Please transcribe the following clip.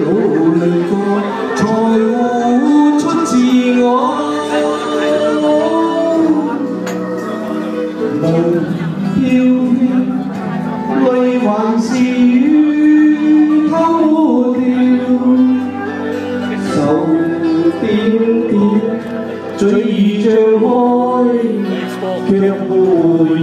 努力過，才活出自我。夢飄飄，淚還是雨偷掉，手點點，嘴已張開，卻沒